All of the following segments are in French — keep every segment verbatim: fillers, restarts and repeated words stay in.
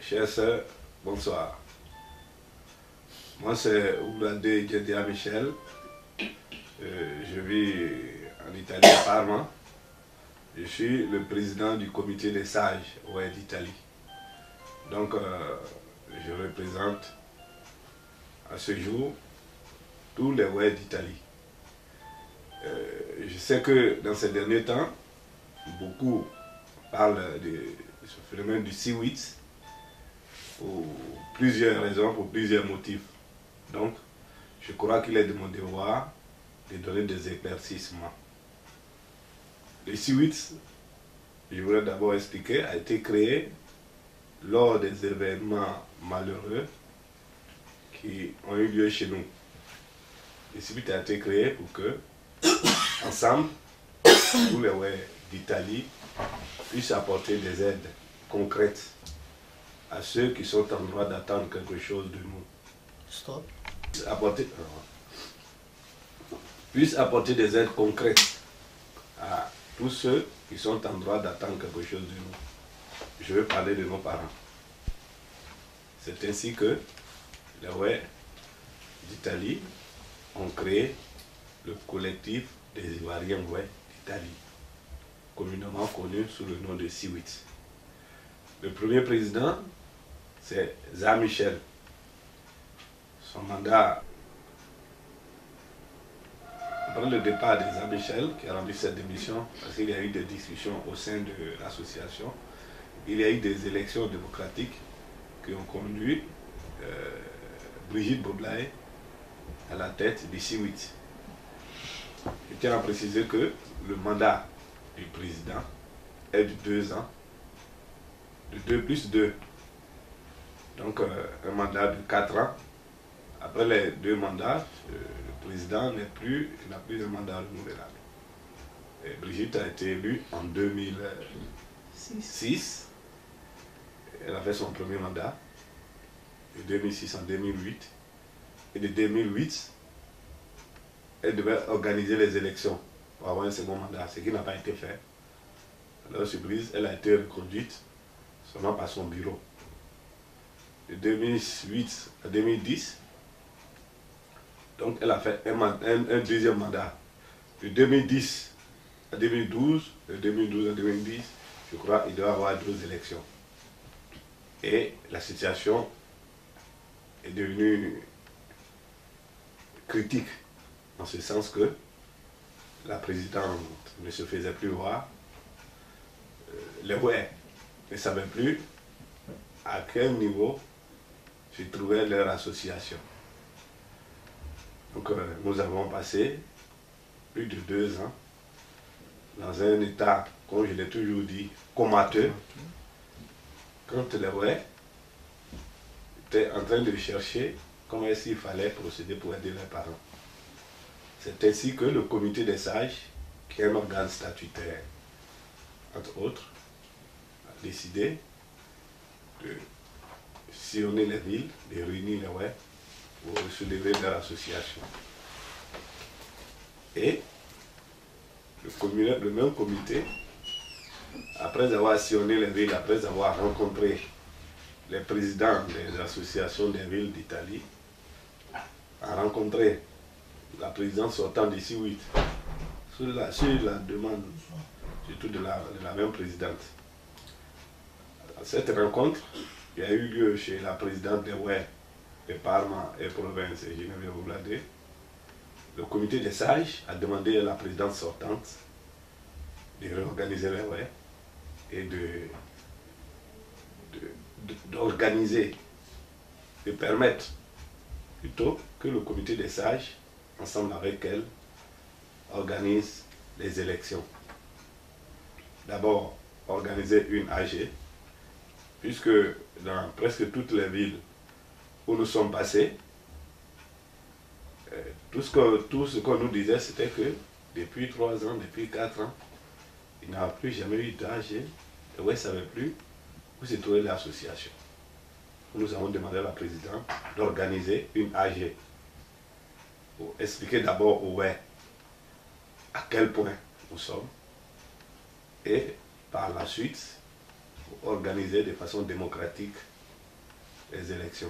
Chers sœurs, bonsoir. Moi c'est Oulade Djedia Michel. Euh, je vis en Italie à Parma. Je suis le président du comité des sages ouais, d'Italie. Donc euh, je représente à ce jour tous les ouais d'Italie. Euh, je sais que dans ces derniers temps, beaucoup parlent de ce phénomène du Siwit pour plusieurs raisons, pour plusieurs motifs. Donc, je crois qu'il est de mon devoir de donner des éclaircissements. Le Siwit, je voudrais d'abord expliquer, a été créé lors des événements malheureux qui ont eu lieu chez nous. Le Siwit a été créé pour que, ensemble, tous les ouais d'Italie puissent apporter des aides concrètes à ceux qui sont en droit d'attendre quelque chose de nous. Stop. Apporter, puissent apporter des aides concrètes à tous ceux qui sont en droit d'attendre quelque chose de nous. Je veux parler de nos parents. C'est ainsi que les ouais d'Italie ont créé le collectif des Ivoiriens ouais d'Italie, communément connu sous le nom de Siwit. Le premier président, c'est Jean Michel. Son mandat, après le départ de Jean Michel, qui a rendu cette démission, parce qu'il y a eu des discussions au sein de l'association, il y a eu des élections démocratiques qui ont conduit euh, Brigitte Boblaye à la tête du Siwit. Je tiens à préciser que le mandat du président est de deux ans, de deux plus deux. Donc euh, un mandat de quatre ans. Après les deux mandats, euh, le président n'est plus, il n'a plus un mandat renouvelable. Et Brigitte a été élue en deux mille six. Elle a fait son premier mandat, de deux mille six en deux mille huit. Et de deux mille huit, elle devait organiser les élections pour avoir un second mandat, ce qui n'a pas été fait. Alors, surprise, elle a été reconduite seulement par son bureau. De deux mille huit à deux mille dix, donc elle a fait un, un, un deuxième mandat. De deux mille dix à deux mille douze, de deux mille douze à deux mille dix, je crois qu'il doit y avoir deux élections. Et la situation est devenue critique, en ce sens que la présidente ne se faisait plus voir. Les ouais ne savaient plus à quel niveau se trouvait leur association. Donc euh, nous avons passé plus de deux ans dans un état, comme je l'ai toujours dit, comateux, quand les ouais étaient en train de chercher comment est-ce qu'il fallait procéder pour aider leurs parents. C'est ainsi que le comité des sages, qui est un organe statutaire, entre autres, a décidé de sillonner les villes, de réunir les ouais pour soulever leur association. Et le, commun, le même comité, après avoir sillonné les villes, après avoir rencontré les présidents des associations des villes d'Italie, a rencontré la présidente sortante du Siwit sur la, sur la demande surtout de la, de la même présidente. À cette rencontre, il y a eu lieu chez la présidente des ouais de Parma et province, Geneviève Oulade. Le comité des sages a demandé à la présidente sortante de réorganiser les ouais et de, de, d'organiser, de permettre plutôt que le comité des sages, ensemble avec elle, organise les élections. D'abord, organiser une A G, puisque dans presque toutes les villes où nous sommes passés, euh, tout ce que, tout ce qu'on nous disait, c'était que depuis trois ans, depuis quatre ans, il n'y a plus jamais eu d'A G, et ouais, ne savait plus où se trouvait l'association. Nous avons demandé à la présidente d'organiser une A G pour expliquer d'abord où est, à quel point nous sommes, et par la suite, pour organiser de façon démocratique les élections.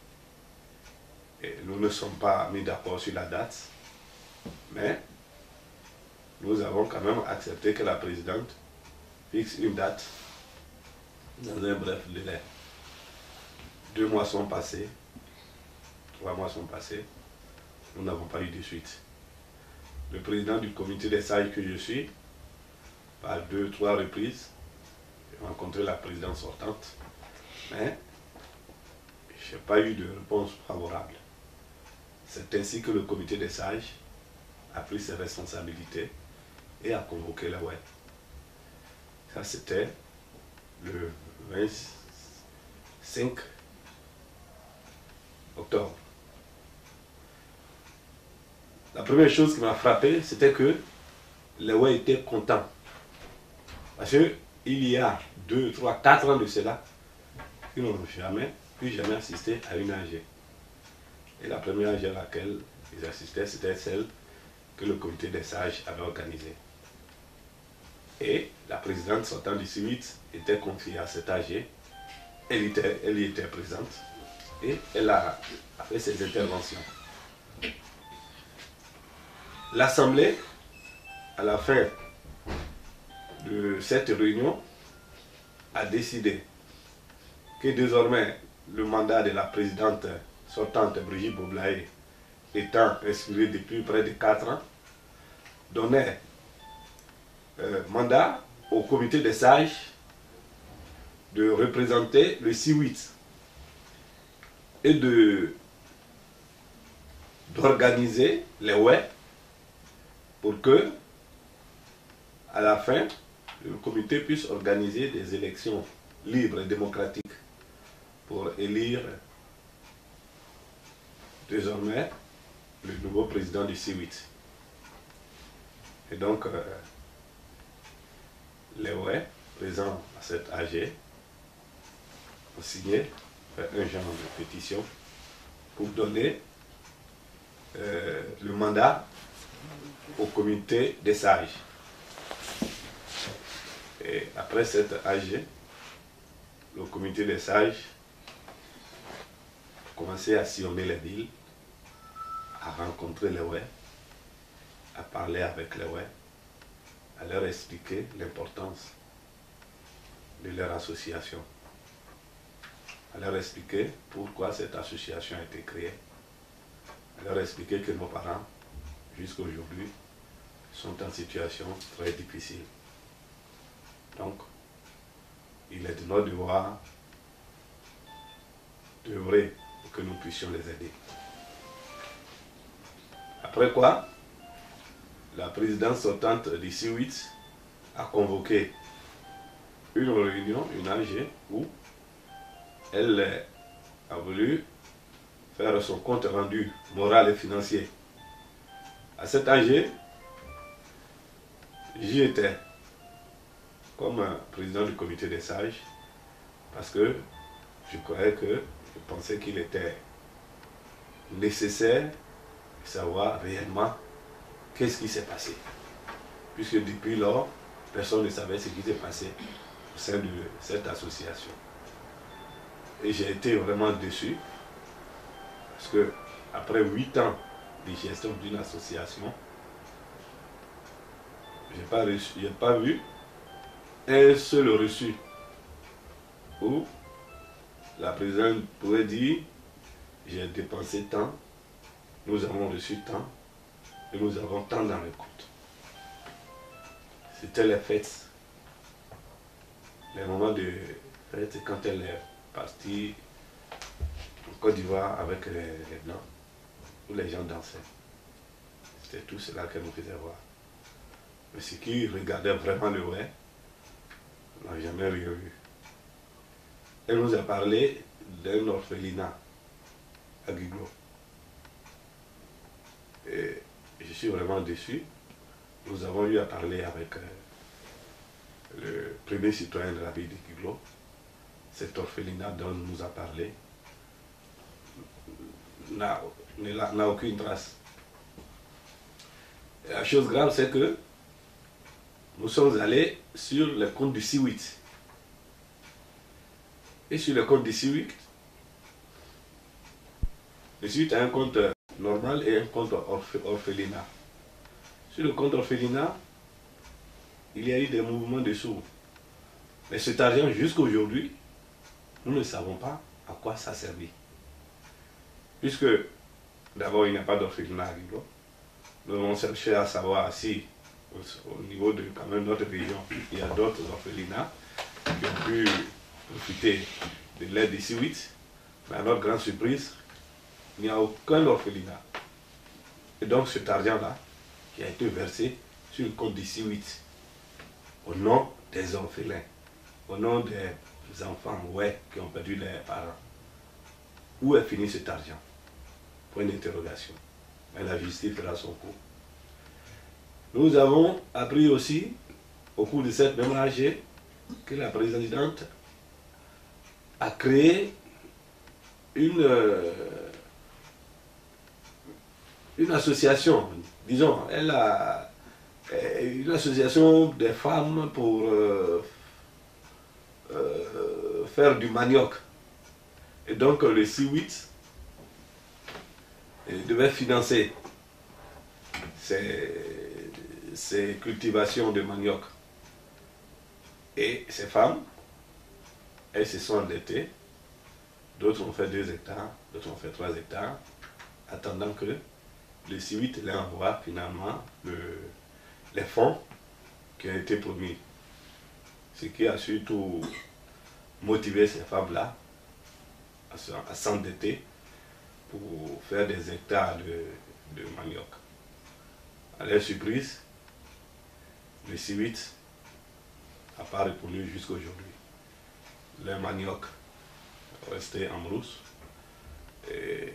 Et nous ne sommes pas mis d'accord sur la date, mais nous avons quand même accepté que la présidente fixe une date dans un bref délai. Deux mois sont passés, trois mois sont passés, nous n'avons pas eu de suite. Le président du comité des sages que je suis, par deux, trois reprises, j'ai rencontré la présidente sortante, mais je n'ai pas eu de réponse favorable. C'est ainsi que le comité des sages a pris ses responsabilités et a convoqué la W E. Ça, c'était le vingt-cinq octobre. La première chose qui m'a frappé, c'était que les W E étaient contents. Parce qu'il y a deux, trois, quatre ans de cela, ils n'ont jamais, plus jamais assisté à une A G. Et la première A G à laquelle ils assistaient, c'était celle que le comité des sages avait organisée. Et la présidente sortante du C huit était confiée à cette A G. Elle, était, elle y était présente et elle a, a fait ses interventions. L'Assemblée, à la fin de cette réunion, a décidé que désormais le mandat de la présidente sortante Brigitte Boblaé, étant expiré depuis près de quatre ans, donnait euh, mandat au comité des sages de représenter le C huit et de d'organiser les W E pour que, à la fin, le comité puisse organiser des élections libres et démocratiques pour élire désormais le nouveau président du C huit. Et donc, euh, les W E présents à cette A G ont signé un genre de pétition pour donner euh, le mandat au comité des sages. Et après cette A G, le comité des sages a commencé à sillonner les villes, à rencontrer les W E, à parler avec les W E, à leur expliquer l'importance de leur association, à leur expliquer pourquoi cette association a été créée, à leur expliquer que nos parents, jusqu'à aujourd'hui, sont en situation très difficile. Donc, il est de notre devoir d'œuvrer pour que nous puissions les aider. Après quoi, la présidente sortante du C huit a convoqué une réunion, une A G, où elle a voulu faire son compte rendu moral et financier. À cette A G, j'y étais comme président du comité des sages parce que je croyais que, je pensais qu'il était nécessaire de savoir réellement qu'est-ce qui s'est passé. Puisque depuis lors, personne ne savait ce qui s'est passé au sein de cette association. Et j'ai été vraiment déçu parce que après huit ans de gestion d'une association, je n'ai pas, j'ai pas vu un seul reçu où la présidente pourrait dire j'ai dépensé tant, nous avons reçu tant et nous avons tant dans le compte. C'était les fêtes, les moments de fête quand elle est partie en Côte d'Ivoire avec les, les Blancs, où les gens dansaient. C'était tout cela qu'elle nous faisait voir. Mais ceux qui regardaient vraiment le W E n'ont jamais rien vu. Elle nous a parlé d'un orphelinat à Guiglo. Et je suis vraiment déçu. Nous avons eu à parler avec euh, le premier citoyen de la ville de Guiglo. Cet orphelinat dont il nous a parlé n'a aucune trace. Et la chose grave, c'est que nous sommes allés sur le compte du C huit. Et sur le compte du C huit, Le C huit a un compte normal et un compte orph orphelinat. Sur le compte orphelinat, il y a eu des mouvements de sous. Mais cet argent, jusqu'à aujourd'hui, nous ne savons pas à quoi ça servit. Puisque, d'abord, il n'y a pas d'orphelinat à Guido. Nous avons cherché à savoir si, au, au niveau de quand même notre région, il y a d'autres orphelinats qui ont pu profiter de l'aide du C huit. Mais à notre grande surprise, il n'y a aucun orphelinat. Et donc cet argent-là, qui a été versé sur le compte du C huit, au nom des orphelins, au nom des enfants ouais, qui ont perdu leurs parents. Où est fini cet argent? Point d'interrogation. Mais la justice fera son cours. Nous avons appris aussi, au cours de cette même A G, que la présidente a créé une, euh, une association, disons, elle a une association des femmes pour euh, euh, faire du manioc. Et donc le C huit devait financer ces, ces cultivations de manioc. Et ces femmes, elles se sont endettées. D'autres ont fait deux hectares, d'autres ont fait trois hectares, attendant que le C huit leur envoie finalement le, les fonds qui ont été promis. Ce qui a surtout motivé ces femmes-là à s'endetter pour faire des hectares de, de manioc. À leur surprise, le C huit n'a pas répondu jusqu'à aujourd'hui. Le manioc resté en brousse et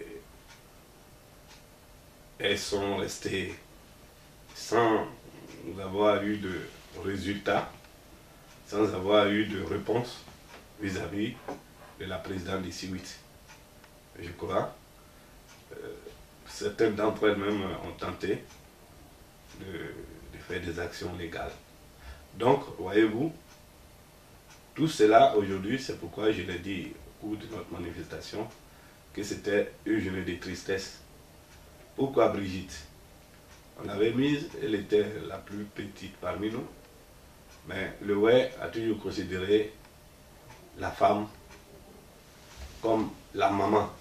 elles sont restées sans avoir eu de résultats, sans avoir eu de réponse vis-à-vis de la présidente du C huit. Je crois, euh, certaines d'entre elles-mêmes ont tenté de, de faire des actions légales. Donc, voyez-vous, tout cela aujourd'hui, c'est pourquoi je l'ai dit au cours de notre manifestation, que c'était une journée de tristesse. Pourquoi Brigitte? On l'avait mise, elle était la plus petite parmi nous, mais le ouais a toujours considéré la femme comme la maman.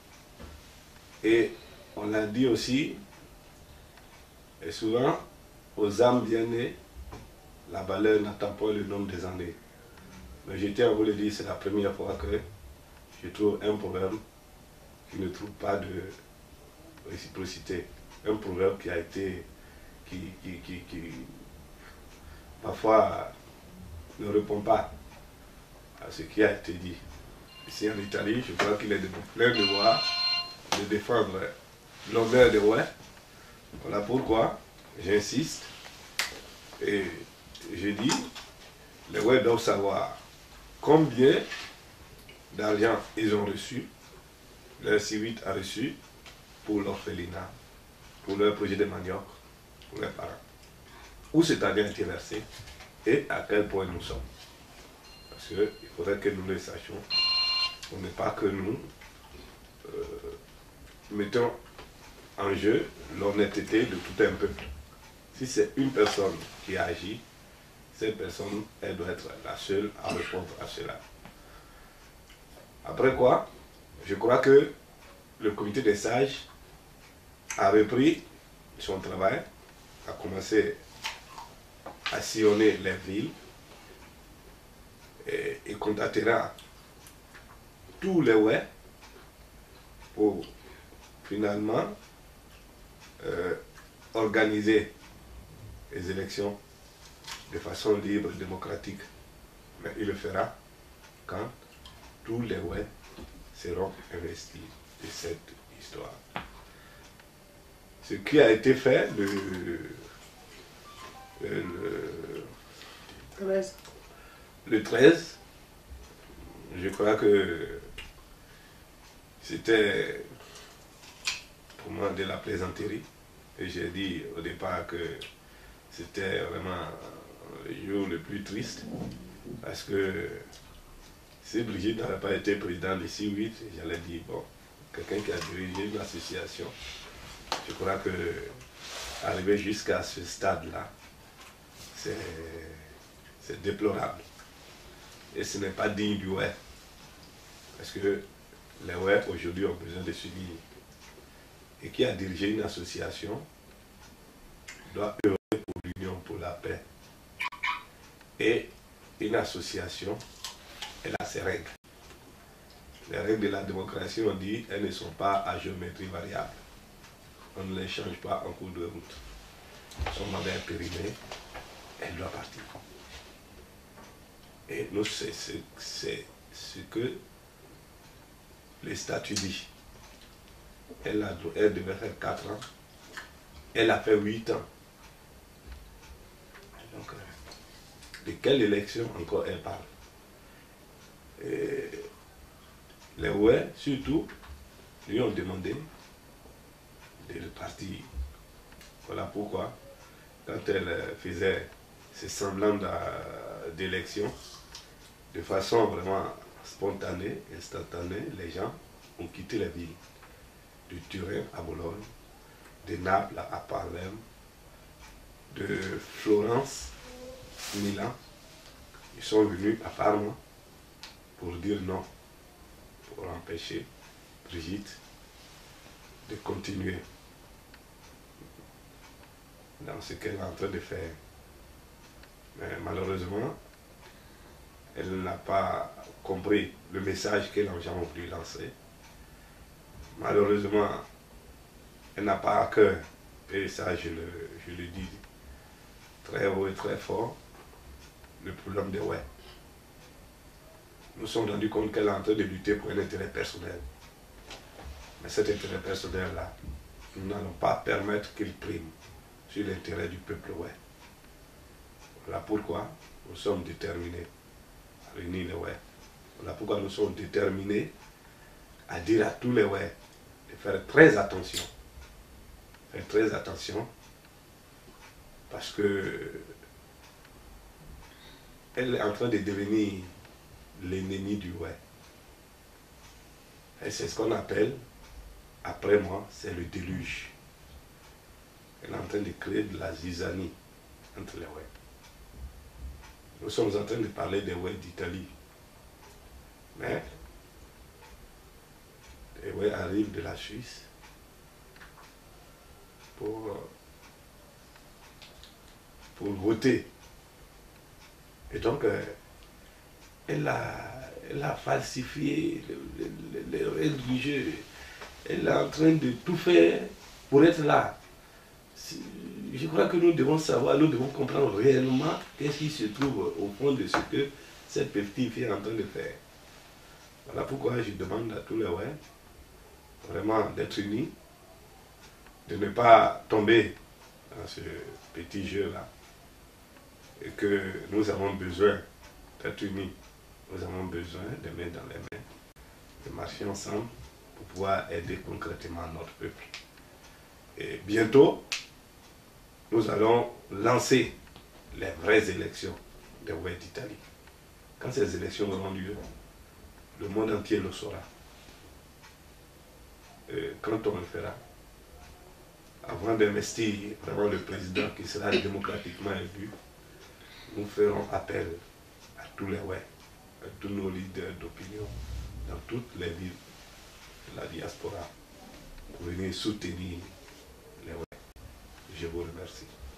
Et on l'a dit aussi, et souvent, aux âmes bien nées, la valeur n'attend pas le nombre des années. Mais je tiens à vous le dire, c'est la première fois que je trouve un proverbe qui ne trouve pas de réciprocité. Un proverbe qui a été, qui, qui, qui, qui parfois ne répond pas à ce qui a été dit. Ici en Italie, je crois qu'il est de plein devoir de défendre l'honneur des ouais. Voilà pourquoi j'insiste et je dis, les ouais doivent savoir combien d'argent ils ont reçu, leur C huit a reçu pour l'orphelinat, pour leur projet de manioc, pour leurs parents. Où cet argent a été versé et à quel point nous sommes. Parce qu'il faudrait que nous le sachions. On n'est pas que nous euh, mettons en jeu l'honnêteté de tout un peuple. Si c'est une personne qui agit, cette personne, elle doit être la seule à répondre à cela. Après quoi, je crois que le comité des sages a repris son travail, a commencé à sillonner les villes et, et contactera tous les ouais pour finalement euh, organiser les élections de façon libre et démocratique. Mais il le fera quand tous les ouais seront investis de cette histoire. Ce qui a été fait le, le, treize. le treize, je crois que c'était pour moi de la plaisanterie. Et j'ai dit au départ que c'était vraiment le jour le plus triste. Parce que si Brigitte n'avait pas été présidente du C huit, j'allais dire, bon, quelqu'un qui a dirigé une association. Je crois que arriver jusqu'à ce stade-là, c'est déplorable. Et ce n'est pas digne du W E. Parce que les W E aujourd'hui ont besoin de suivi. Et qui a dirigé une association doit œuvrer pour l'union, pour la paix. Et une association, elle a ses règles. Les règles de la démocratie, on dit, elles ne sont pas à géométrie variable. On ne les change pas en cours de route. Son mandat est périmé, elle doit partir. Et nous, c'est ce que les statuts disent. Elle, a, elle devait faire quatre ans. Elle a fait huit ans. Donc, de quelle élection encore elle parle? Et les W E, surtout, lui ont demandé de partir. Voilà pourquoi, quand elle faisait ces semblants d'élection, de façon vraiment spontanée, instantanée, les gens ont quitté la ville. De Turin à Bologne, de Naples à Palerme, de Florence, Milan. Ils sont venus à Parme pour dire non, pour empêcher Brigitte de continuer dans ce qu'elle est en train de faire. Mais malheureusement, elle n'a pas compris le message que les gens ont voulu lancer. Malheureusement, elle n'a pas à cœur, et ça je le, je le dis très haut et très fort, le problème des W E. Nous sommes rendus compte qu'elle est en train de lutter pour un intérêt personnel. Mais cet intérêt personnel-là, nous n'allons pas permettre qu'il prime sur l'intérêt du peuple W E. Voilà pourquoi nous sommes déterminés à réunir les W E. Voilà pourquoi nous sommes déterminés à dire à tous les W E de faire très attention. Faire très attention parce que elle est en train de devenir l'ennemi du W E. Et c'est ce qu'on appelle, après moi, c'est le déluge. Elle est en train de créer de la zizanie entre les W E. Nous sommes en train de parler des W E d'Italie. Mais les W E arrivent de la Suisse pour, pour voter. Et donc, elle a, elle a falsifié les règles du jeu. Elle est en train de tout faire pour être là. Je crois que nous devons savoir, nous devons comprendre réellement qu'est-ce qui se trouve au fond de ce que cette petite fille est en train de faire. Voilà pourquoi je demande à tous les W E vraiment d'être unis, de ne pas tomber dans ce petit jeu-là. Et que nous avons besoin d'être unis. Nous avons besoin de main dans les mains, de marcher ensemble pour pouvoir aider concrètement notre peuple. Et bientôt, nous allons lancer les vraies élections des W E d'Italie. Quand ces élections auront lieu, le monde entier le saura. Et quand on le fera, avant d'investir vraiment le président qui sera démocratiquement élu, nous ferons appel à tous les W E, à tous nos leaders d'opinion dans toutes les villes de la diaspora pour venir soutenir les W E. Je vous remercie.